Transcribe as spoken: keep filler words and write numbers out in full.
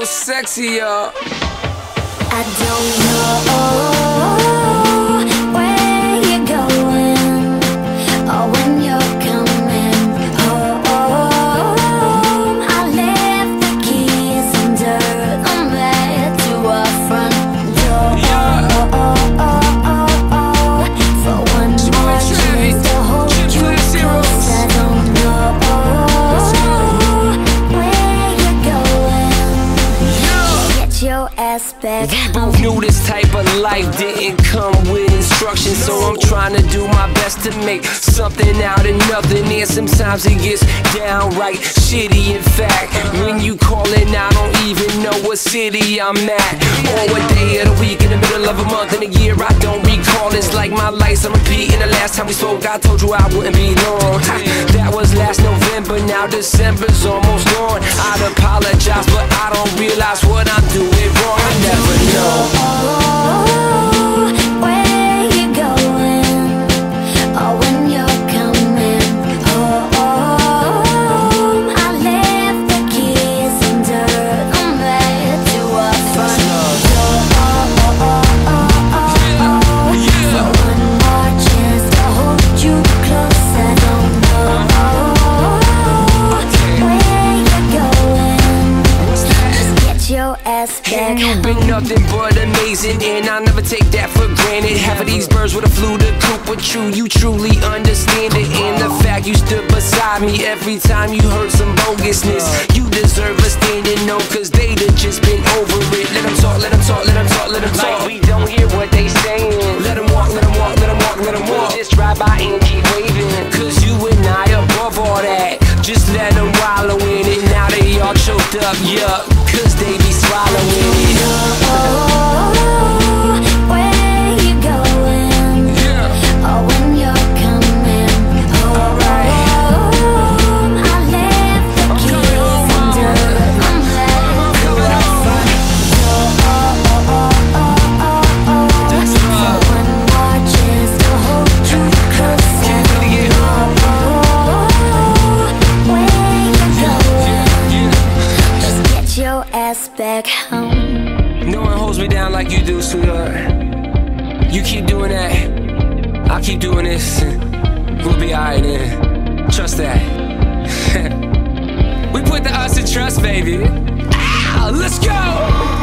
so sexy, y'all. I don't know where you're going or when you're coming home. I left the keys under the bed to our front door. For one more chance to hold you close. I don't know where you're going. Get your ass back. We both knew this type of life didn't come with instructions, so I'm trying to do my best to make something out of nothing. And sometimes it gets downright shitty. In fact, when you callin', I don't even know what city I'm at or what day of the week, in the middle of a month, in a year I don't recall. It's like my life's on repeat. And the last time we spoke, I told you I wouldn't be long. That was last November, now December's almost gone. I'd apologize, but I don't realize what I'm doing wrong. I never know where you're going or when you're coming home. I left the keys under the bed to our front door. For one more chance to hold you close. I don't know where you're going. Just get your ass back. You've been nothing but amazing, and I'll never take that for granted. Half of these birds would have flew the coop, but true, you truly understand it. And the fact you stood beside me every time you heard some bogusness, you deserve a standing no, cause they'd have just been over it. Let them talk, let them talk, let them talk, let them talk. Like we don't hear what they saying. Let them walk, let them walk, let them walk, let them walk. Just drive by and keep waving, cause you and I above all that. Just let them wallow in it. Now they all choked up, yuck, cause they be swallowing it. Where you going? Yeah. Or when you're coming home. I left the keys under the bed to our front door. For one more chance to hold you close. I don't know where you're going. Just get your ass back home. No one holds me down like you do, sweetheart. You keep doing that, I'll keep doing this. We'll be alright then. Trust that. We put the us in trust, baby. Ah, let's go!